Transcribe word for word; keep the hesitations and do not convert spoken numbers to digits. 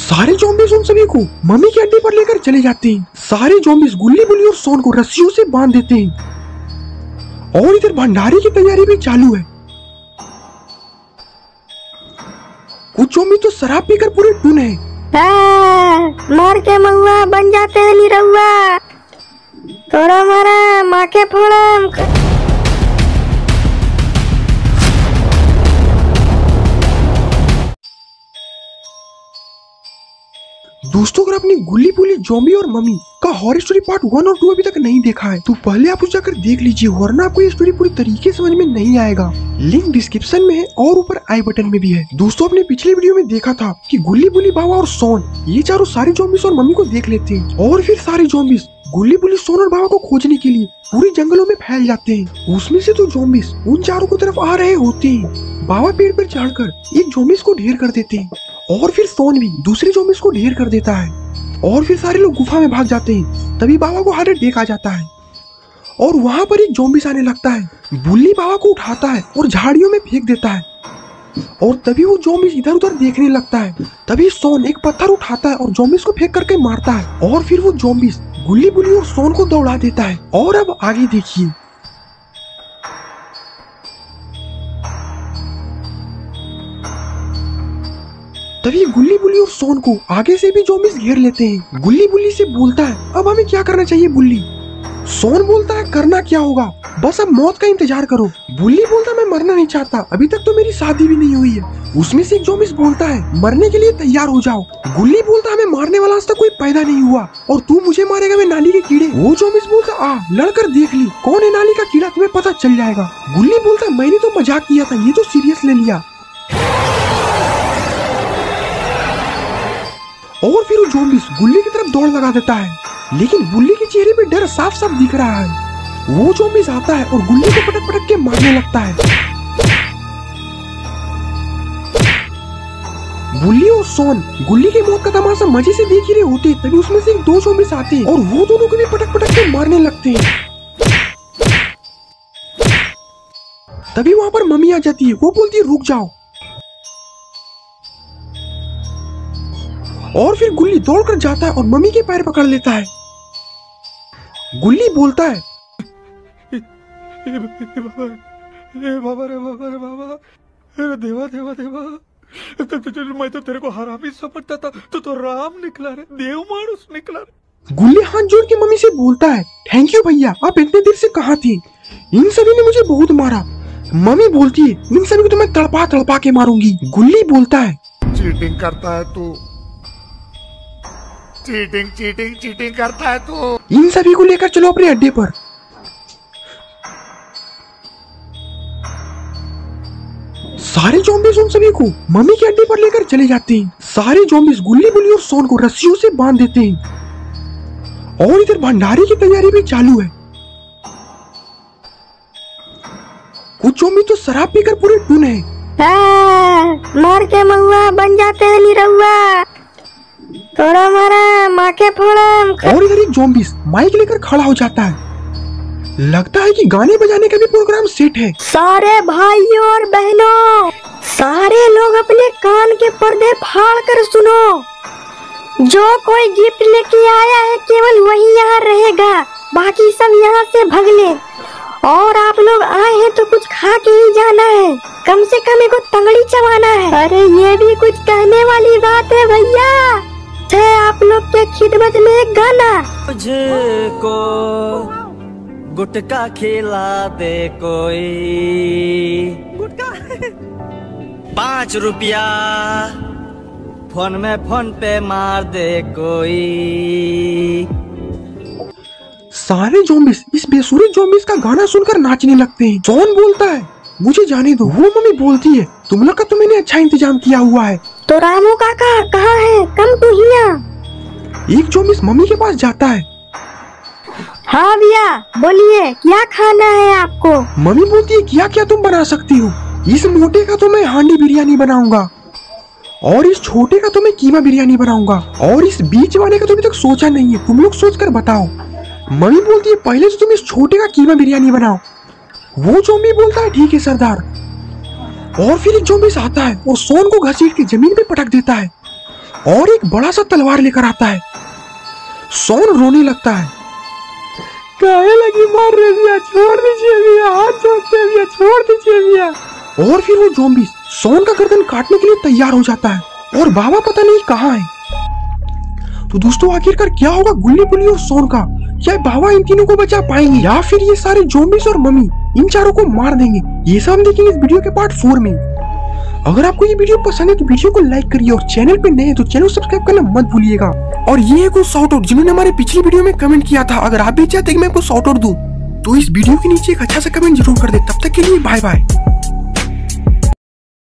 सारे ज़ॉम्बीज़ उन सभी को मम्मी के अड्डे पर लेकर चले जाते हैं। सारे ज़ॉम्बीज़ गुल्ली बुल्ली और सोन को रस्सियों से बांध देते हैं और इधर भंडारे की तैयारी भी चालू है। कुछ ज़ॉम्बी तो शराब पीकर पूरे टून है। मार के महुआ बन जाते हैं निरहुआ, तोरा मारा माँ के फोड़म। दोस्तों, अगर आपने गुल्ली बुल्ली ज़ॉम्बी और मम्मी का हॉरर स्टोरी पार्ट वन और टू अभी तक नहीं देखा है तो पहले आप उसे जाकर देख लीजिए, वरना आपको ये स्टोरी पूरी तरीके से समझ में नहीं आएगा। लिंक डिस्क्रिप्शन में है और ऊपर आई बटन में भी है। दोस्तों, आपने पिछले वीडियो में देखा था कि गुल्ली बुल्ली बाबा और सोन ये चारों सारे ज़ॉम्बीज़ और मम्मी को देख लेते हैं और फिर सारे ज़ॉम्बीज़ गुल्ली बुल्ली सोन और बाबा को खोजने के लिए पूरे जंगलों में फैल जाते हैं। उसमें से तो ज़ॉम्बीज़ उन चारों की तरफ आ रहे होते हैं। बाबा पेड़ पर चढ़कर एक ज़ॉम्बीज़ को ढेर कर देते हैं और फिर सोन भी दूसरे ज़ॉम्बीज़ को ढेर कर देता है और फिर सारे लोग गुफा में भाग जाते हैं। तभी बाबा को हार्ट अटैक आ जाता है और वहाँ पर एक ज़ॉम्बीज़ आने लगता है। बुल्ली बाबा को उठाता है और झाड़ियों में फेंक देता है और तभी वो ज़ॉम्बीज़ इधर उधर देखने लगता है। तभी सोन एक पत्थर उठाता है और ज़ॉम्बीज़ को फेंक करके मारता है और फिर वो ज़ॉम्बीज़ गुल्ली बुल्ली और सोन को दौड़ा देता है। और अब आगे देखिए। तभी गुल्ली बुल्ली और सोन को आगे से भी ज़ॉम्बीज़ घेर लेते हैं। गुल्ली बुल्ली से बोलता है, अब हमें क्या करना चाहिए बुल्ली? सोन बोलता है, करना क्या होगा, बस अब मौत का इंतजार करो। बुल्ली बोलता, मैं मरना नहीं चाहता, अभी तक तो मेरी शादी भी नहीं हुई है। उसमें से एक ज़ॉम्बीज़ बोलता है, मरने के लिए तैयार हो जाओ। गुल्ली बोलता, हमें मारने वाला आज तक कोई पैदा नहीं हुआ और तू मुझे मारेगा मैं नाली के कीड़े। वो ज़ॉम्बीज़ बोलता, आ लड़कर देख ली कौन है नाली का कीड़ा, तुम्हें पता चल जाएगा। गुल्ली बोलता, मैंने तो मजाक किया था, ये तो सीरियस ले लिया। और फिर वो ज़ॉम्बीज़ गुल्ली की तरफ दौड़ लगा देता है, लेकिन गुल्ली के चेहरे पे डर साफ साफ दिख रहा है। वो ज़ॉम्बीज़ आता है और गुल्ली को पटक पटक के मारने लगता है। बुल्ली और सोन गुल्ली की मौत का तमाशा मजे से देख ही रहे होते, तभी उसमें से दो ज़ॉम्बीज़ आते हैं और वो दोनों को भी पटक पटक के मारने लगते हैं। तभी वहाँ पर मम्मी आ जाती है, वो बोलती है रुक जाओ और फिर गुल्ली दौड़कर जाता है और मम्मी के पैर पकड़ लेता है। गुल्ली बोलता है, ए बाबा, ए बाबा रे बाबा रे बाबा, अरे देवा देवा देवा, मैं तो तेरे को हरामी समझता था, तो तो राम निकला रे, देव मानुस निकला रे। गुल्ली हाथ जोड़ के मम्मी से बोलता है, थैंक यू भैया, आप इतने देर से कहाँ थे? इन सभी ने मुझे बहुत मारा। मम्मी बोलती है, इन सभी को तो मैं तड़पा तड़पा के मारूंगी। गुल्ली बोलता है, चीटिंग करता है तू, चीटिंग चीटिंग चीटिंग करता है तू। इन सभी को लेकर चलो अपने अड्डे पर। सारे ज़ॉम्बीज़ उन सभी को मम्मी के अड्डे पर लेकर चले जाते हैं। सारे ज़ॉम्बीज़ गुल्ली बुल्ली और सोन को रस्सियों से बांध देते हैं और इधर भंडारे की तैयारी भी चालू है। कुछ ज़ॉम्बी तो शराब पीकर पूरे टून है। मार के महुआ बन जाते हैं निरहुआ, तोरा मारा माँ के फोड़म। और इधर एक ज़ॉम्बीज़ माइक लेकर खड़ा हो जाता है, लगता है कि गाने बजाने का भी प्रोग्राम सेट है। सारे भाइयों और बहनों, सारे लोग अपने कान के पर्दे फाड़ कर सुनो, जो कोई गिफ्ट लेके आया है केवल वही यहाँ रहेगा, बाकी सब यहाँ से भाग ले। और आप लोग आए हैं तो कुछ खा के ही जाना है, कम से कम एक तंगड़ी चबाना है। अरे ये भी कुछ कहने वाली बात है भैया, है आप लोग के खिदमत में एक गाना। मुझको गुटका खिला दे कोई, गुटका पाँच रुपया फोन में फोन पे मार दे कोई। सारे ज़ॉम्बीज़ इस बेसुरे ज़ॉम्बीज़ का गाना सुनकर नाचने लगते हैं। सोन बोलता है, मुझे जाने दो। वो मम्मी बोलती है, तुम लोग का तो मैंने अच्छा इंतजाम किया हुआ है। तो रामू काका कहाँ है, कम तो हिया। एक ज़ॉम्बीज़ मम्मी के पास जाता है। हाँ भैया बोलिए, क्या खाना है आपको? मम्मी बोलती है, क्या क्या तुम बना सकती हो? इस मोटे का तो मैं हांडी बिरयानी बनाऊंगा और इस छोटे का तो मैं कीमा बिरयानी बनाऊंगा और इस बीच वाले का तो अभी तक सोचा नहीं है, तुम लोग सोच कर बताओ। मम्मी बोलती है, पहले तो तुम इस छोटे का कीमा बिरयानी बनाओ। वो ज़ॉम्बी बोलता है, ठीक है सरदार। और फिर एक ज़ॉम्बीज़ आता है और सोन को घसीट के जमीन पे पटक देता है और एक बड़ा सा तलवार लेकर आता है। सोन रोने लगता है। काहे लगी मार रहे भैया, छोड़ दीजिए भैया, हाथ जोड़ते हैं भैया, छोड़ दीजिए भैया। और फिर वो ज़ॉम्बी सोन का गर्दन काटने के लिए तैयार हो जाता है और बाबा पता नहीं कहाँ है। तो दोस्तों आखिरकार क्या होगा गुल्ली बुल्ली और सोन का? क्या बाबा इन तीनों को बचा पाएंगे या फिर ये सारे ज़ॉम्बीज़ और मम्मी इन चारों को मार देंगे? ये सब हम देखेंगे इस वीडियो के पार्ट फोर में। अगर आपको ये वीडियो पसंद है तो वीडियो को लाइक करिए और चैनल पे नए हैं तो चैनल सब्सक्राइब करना मत भूलिएगा। और ये है कुछ शॉर्ट आउट जिन्होंने हमारे पिछली वीडियो में कमेंट किया था। अगर आप भी चाहते हैं कि मैं आपको शॉर्ट आउट दूं तो इस वीडियो के नीचे एक अच्छा सा कमेंट जरूर कर दे। तब तक के लिए बाय बाय।